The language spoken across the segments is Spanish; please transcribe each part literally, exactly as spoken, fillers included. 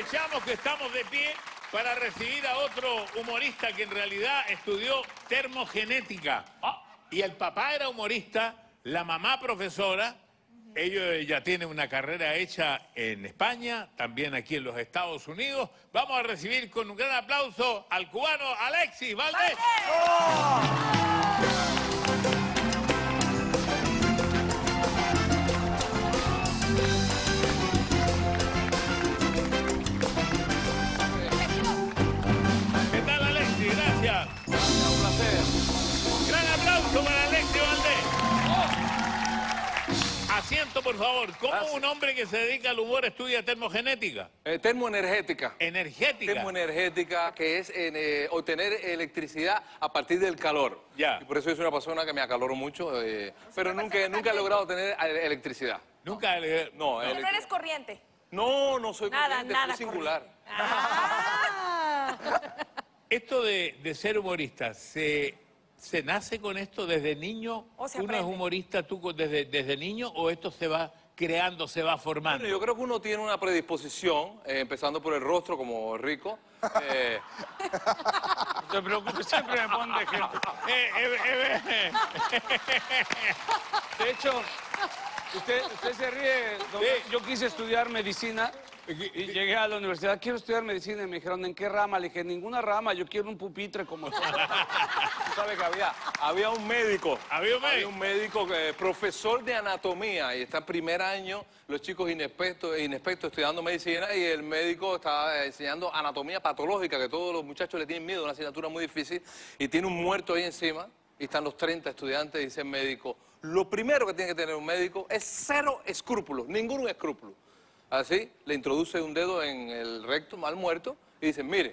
Aprovechamos que estamos de pie para recibir a otro humorista que en realidad estudió termogenética. Ah, y el papá era humorista, la mamá profesora. Ellos ya tienen una carrera hecha en España, también aquí en los Estados Unidos. Vamos a recibir con un gran aplauso al cubano Alexis Valdés. ¡Oh! ¿Qué tal, Alexis? Gracias. Un placer. Gran aplauso para Alexis Valdés. Asiento, por favor. ¿Cómo Gracias. Un hombre que se dedica al humor estudia termogenética? Eh, termoenergética. Energética. Termoenergética, que es eh, obtener electricidad a partir del calor. Ya. Y por eso yo soy una persona que me acaloro mucho, eh, pero nunca, nunca he logrado tener eh, electricidad. Nunca le... No, Pero elec- no eres corriente. no, no soy Nada, corriente, nada soy singular. Ah. Esto de, de ser humorista, ¿se, ¿se nace con esto desde niño? O se ¿Uno es aprende. humorista tú con- desde, desde niño o esto se va creando, se va formando? Bueno, yo creo que uno tiene una predisposición, eh, empezando por el rostro como rico. eh, No te preocupes, siempre me ponen de ejemplo. Eh, eh, eh, eh. De hecho, usted, usted se ríe. don- Sí. Yo quise estudiar medicina y llegué a la universidad. Quiero estudiar medicina y me dijeron, ¿en qué rama? Le dije, ninguna rama, yo quiero un pupitre como tú. Tú sabes que había, había un médico, ¿Había un médico? había un médico que, profesor de anatomía, y está en primer año, los chicos inexpertos, inexpertos estudiando medicina, y el médico estaba enseñando anatomía patológica, que todos los muchachos le tienen miedo, una asignatura muy difícil, y tiene un muerto ahí encima, y están los treinta estudiantes, y dice el médico, lo primero que tiene que tener un médico es cero escrúpulos, ningún escrúpulo. Así, le introduce un dedo en el recto al muerto, y dice, mire,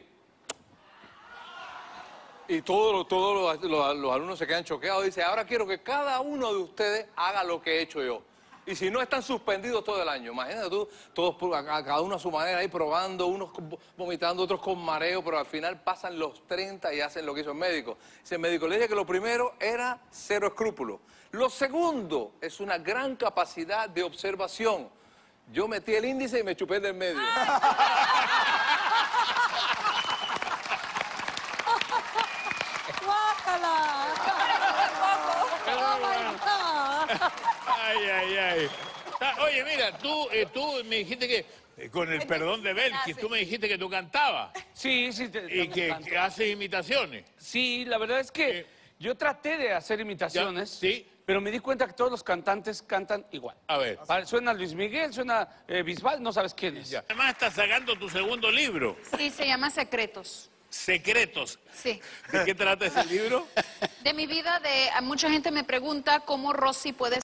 y todos los, todos los, los- los alumnos se quedan choqueados. Dice, ahora quiero que cada uno de ustedes haga lo que he hecho yo. Y si no, están suspendidos todo el año. Imagínate tú, todos, por- a- a- cada uno a su manera ahí probando, unos con- vomitando, otros con mareo, pero al final pasan los treinta y hacen lo que hizo el médico. Dice el médico, le dije que lo primero era cero escrúpulos. Lo segundo es una gran capacidad de observación. Yo metí el índice y me chupé del medio. ¡Guácala! ¡Oh, my God! Ay, ay, ay. Ah, oye, mira, tú, eh, tú me dijiste que, eh, con el perdón de Belkis, tú me dijiste que tú cantabas Sí, sí. te- y te- que, canto. que haces imitaciones. Sí, la verdad es que Eh, yo traté de hacer imitaciones, ya, sí. pero me di cuenta que todos los cantantes cantan igual. A ver. Pa- Suena Luis Miguel, suena eh, Bisbal, no sabes quién es. Ya. Además estás sacando tu segundo libro, Sí, se llama Secretos. Secretos. Sí. ¿De qué trata ese libro? De mi vida, de a mucha gente me pregunta cómo Rosy puede